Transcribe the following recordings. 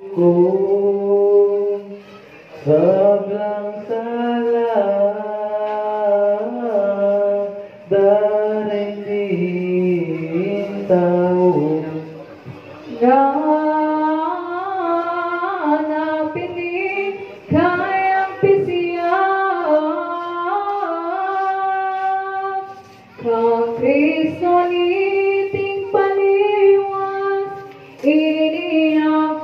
ko. Sobrang sala dahil din tao na piling kayang pisiyang kang Kristo niting paliwas iniyak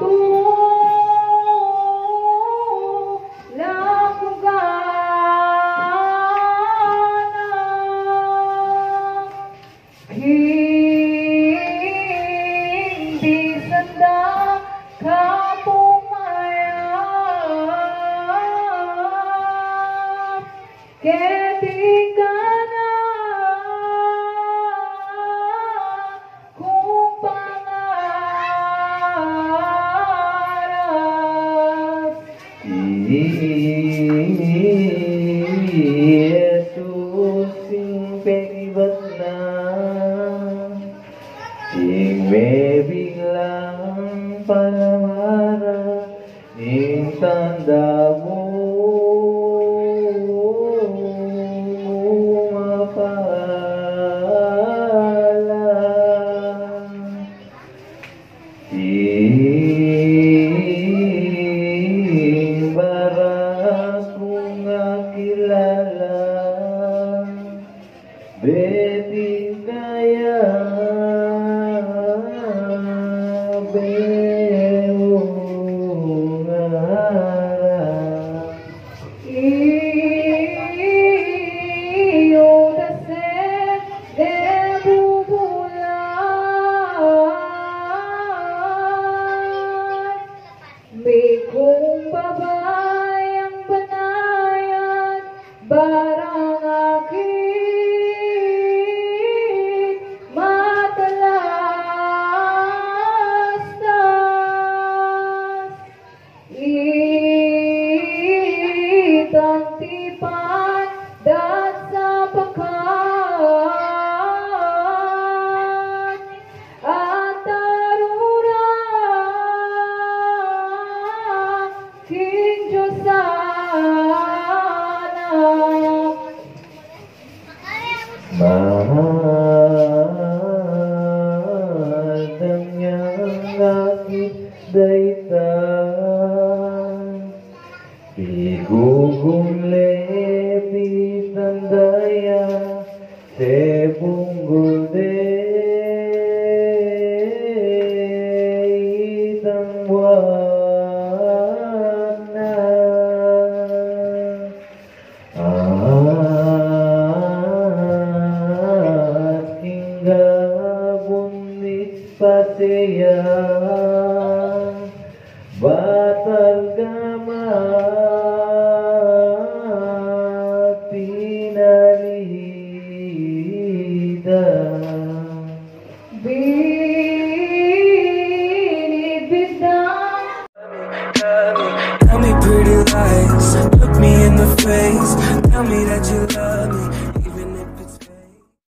hindi sanda ka pumayag ketika na kung pangarap Jesus sing penibat na sing may biglang palamara ing tanda mo mapala sing baras kung kilala beting kaya may kung babayang banayan barang aking matalastas itang tipan dat sa pakat at tarurang King Diyos sana mahal niyang aking daytan igugule bitandaya sebunggulde itang buwana Pasaya batal gamat pinalida binibidang. Tell me pretty lies, look me in the face, tell me that you